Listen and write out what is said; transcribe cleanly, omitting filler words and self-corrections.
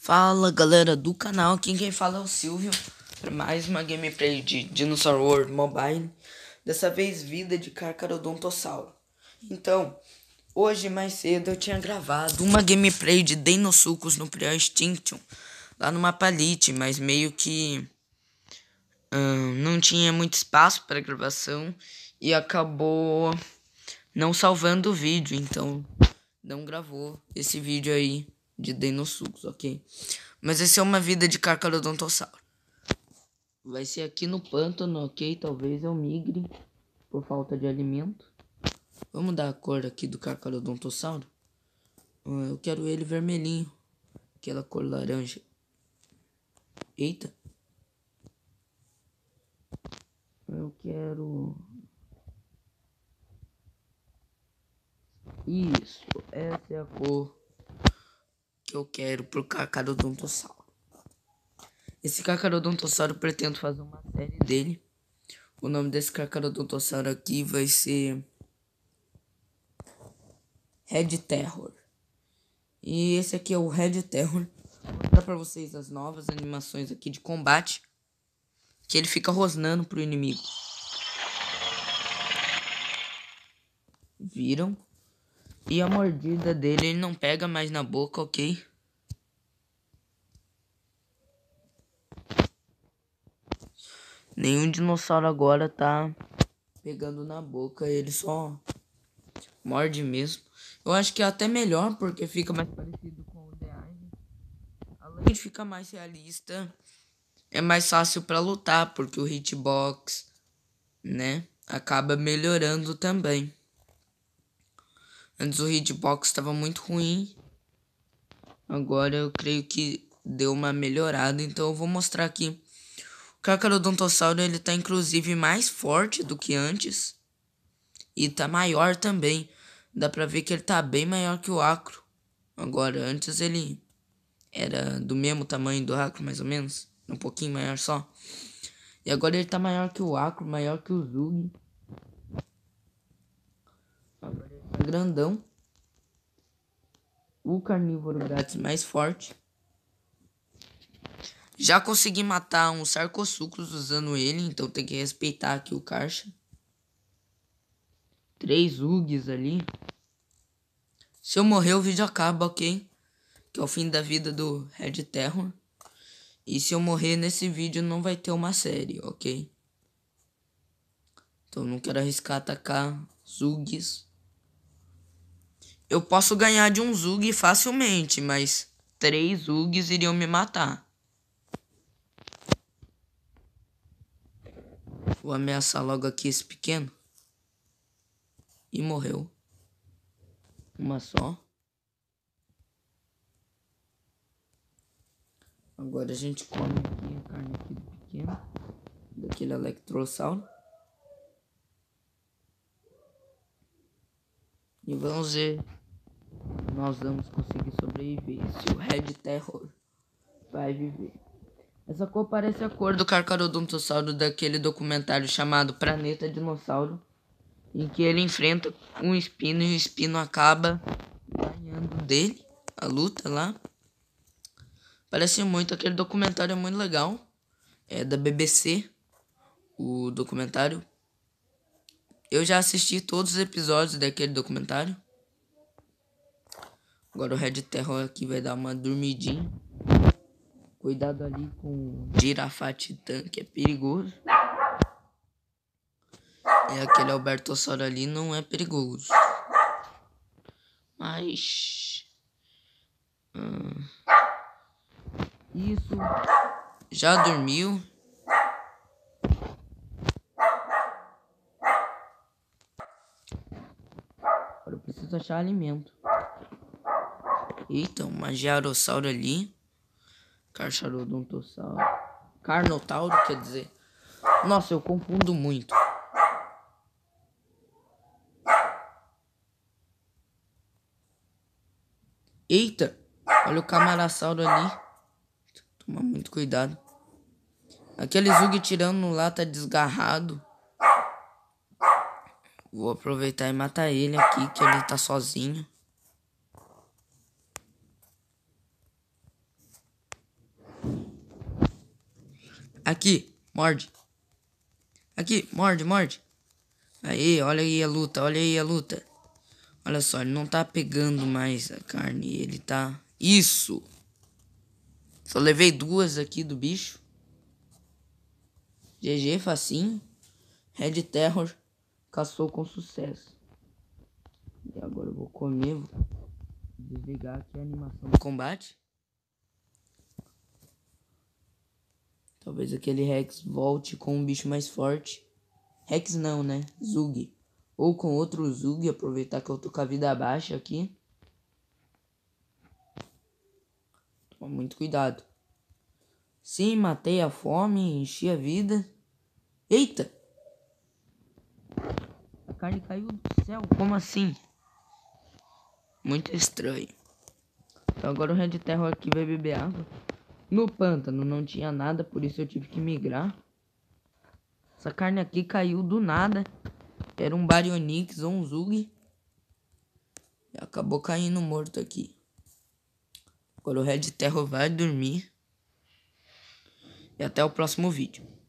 Fala galera do canal, aqui quem fala é o Silvio para mais uma gameplay de Dinosaur World Mobile. Dessa vez vida de Carcharodontosauro. Então, hoje mais cedo eu tinha gravado uma gameplay de Deinosuchus no Pre-Extinction lá numa palite, mas meio que não tinha muito espaço para gravação e acabou não salvando o vídeo, então não gravou esse vídeo aí de Deinosuchus, ok? Mas essa é uma vida de Carcharodontosauro. Vai ser aqui no pântano, ok? Talvez eu migre por falta de alimento. Vamos dar a cor aqui do Carcharodontosauro. Eu quero ele vermelhinho. Aquela cor laranja. Eita. Eu quero... Isso. Essa é a cor que eu quero pro Carcharodontosauro. Esse Carcharodontosauro eu pretendo fazer uma série dele. O nome desse Carcharodontosauro aqui vai ser Red Terror. E esse aqui é o Red Terror. Vou mostrar pra vocês as novas animações aqui de combate. Que ele fica rosnando pro inimigo. Viram? E a mordida dele ele não pega mais na boca, ok? Nenhum dinossauro agora tá pegando na boca. Ele só morde mesmo. Eu acho que é até melhor porque fica mais parecido com o The Eye. Além de ficar mais realista, é mais fácil pra lutar porque o hitbox, né, acaba melhorando também. Antes o hitbox estava muito ruim. Agora eu creio que deu uma melhorada. Então eu vou mostrar aqui. O Carcharodontosauro ele tá inclusive mais forte do que antes. E tá maior também. Dá pra ver que ele tá bem maior que o Acro. Agora antes ele era do mesmo tamanho do Acro mais ou menos. Um pouquinho maior só. E agora ele tá maior que o Acro, maior que o Zug. Agora ele tá grandão. O carnívoro grátis mais forte. Já consegui matar um Sarcosuchus usando ele, então tem que respeitar aqui o Karcha. 3 Ugs ali. Se eu morrer o vídeo acaba, ok? Que é o fim da vida do Red Terror. E se eu morrer nesse vídeo não vai ter uma série, ok? Então não quero arriscar atacar Zugs. Eu posso ganhar de um Zug facilmente, mas 3 Zugs iriam me matar. Vou ameaçar logo aqui esse pequeno. E morreu. Uma só. Agora a gente come aqui a carne aqui do pequeno. Daquele Electrosauro. E vamos ver. Nós vamos conseguir sobreviver. Se o Red Terror vai viver. Essa cor parece a cor do Carcharodontosauro daquele documentário chamado Planeta Dinossauro, em que ele enfrenta um espino e o espino acaba ganhando dele a luta lá. Parece muito, aquele documentário é muito legal. É da BBC, o documentário. Eu já assisti todos os episódios daquele documentário. Agora o Red Terror aqui vai dar uma dormidinha. Cuidado ali com o Girafate Titã, que é perigoso. E aquele Albertossauro ali não é perigoso. Mas... isso. Já dormiu. Agora eu preciso achar alimento. Eita, uma Gyarossauro ali. Carcharodontosauro. Carnotauro, quer dizer. Nossa, eu confundo muito. Eita, olha o Camarasauro ali. Toma muito cuidado. Aquele Zug tirando lá tá desgarrado. Vou aproveitar e matar ele aqui, que ele tá sozinho. Aqui, morde. Aqui, morde, morde. Aí, olha aí a luta, olha aí a luta. Olha só, ele não tá pegando mais a carne, ele tá... Isso! Só levei 2 aqui do bicho. GG, facinho. Red Terror caçou com sucesso. E agora eu vou comer. Vou desligar aqui a animação do combate. Talvez aquele Rex volte com um bicho mais forte. Rex não, né? Zug. Ou com outro Zug. Aproveitar que eu tô com a vida baixa aqui. Toma muito cuidado. Sim, matei a fome. Enchi a vida. Eita! A carne caiu do céu. Como assim? Muito estranho. Então agora o Red Terror aqui vai beber água. No pântano não tinha nada, por isso eu tive que migrar. Essa carne aqui caiu do nada. Era um Baryonyx ou um Zug. E acabou caindo morto aqui. Agora o Red Terror vai dormir. E até o próximo vídeo.